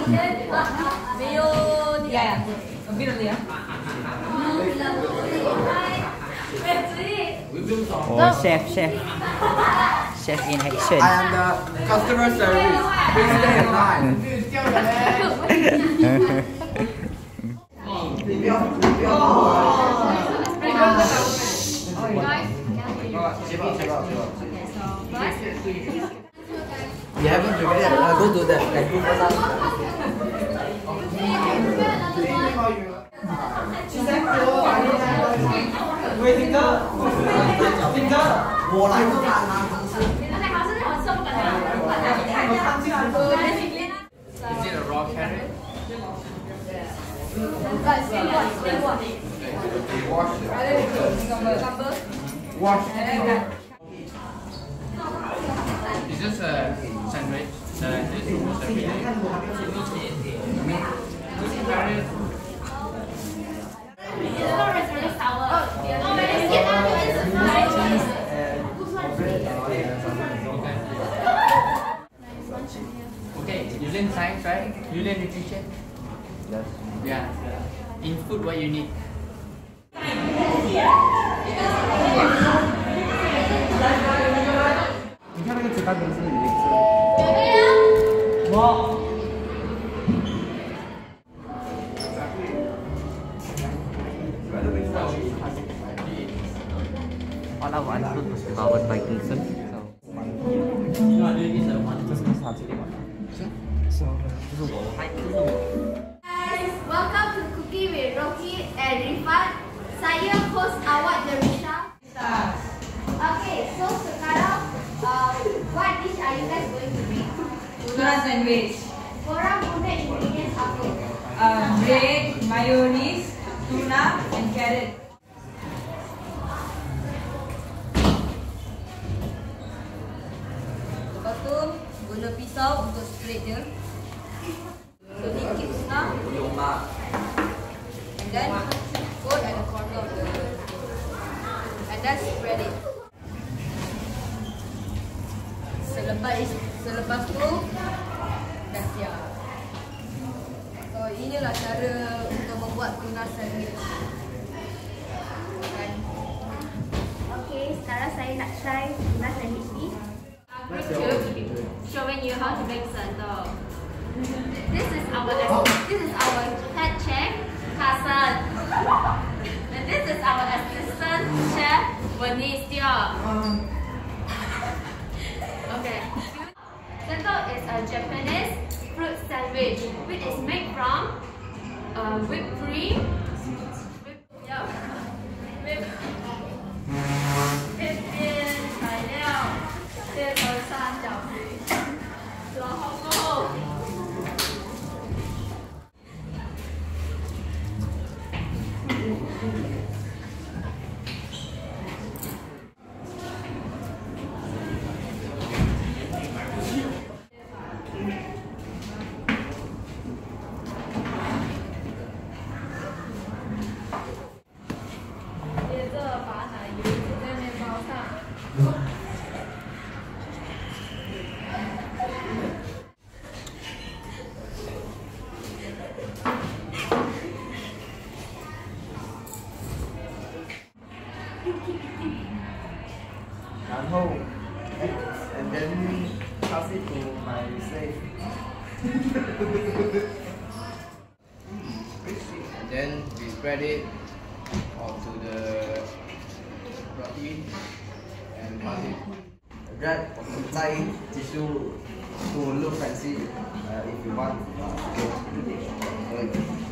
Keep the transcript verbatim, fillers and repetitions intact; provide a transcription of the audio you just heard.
Mayo ni. Ya ya. Ambil dulu ya. Oh, chef, chef. Chef in action. I am the customer service. Please stay in line. You haven't prepared yet. Uh, go to the can cook first. Wo lại không làm làm không sư. Is it a raw carrot? Wash it. Is this a sandwich? Uh, this is a sandwich. Okay, you learn science, right? You learn nutrition? Yes. Yeah. In food, what you need? All I want food was powered by Kingston. So, Guys, welcome to Cooking with Rocky and Rifat. Saya host awak Jerisha. Okay, so sekarang uh, what dish are you guys going to make? Tuna sandwich. Korang guna ingredients apa? Uh, bread, mayonnaise, tuna and carrot. Lepas tu guna pisau untuk split dia. Sedikit tuna. And then put at the corner of the and then spread it. Selepas selepas tu dah siap. So inilah cara untuk membuat tuna sandwich. Kan? Okay, sekarang saya nak try tuna sandwich ni. Showing you how to make sandal. This is our this is our head chef, Hassan. And this is our assistant chef, Benicio. Okay. Sandal is a Japanese fruit sandwich which is made from uh, whipped cream. Whip, yeah. Whip. Whip in 材料，这个三角形，然后。接着把奶油涂在面包上。 然后 and then pass it to my slave. And then we spread it onto the roti and pass it. Wrap inside tissue to look fancy uh, if you want. Uh, okay.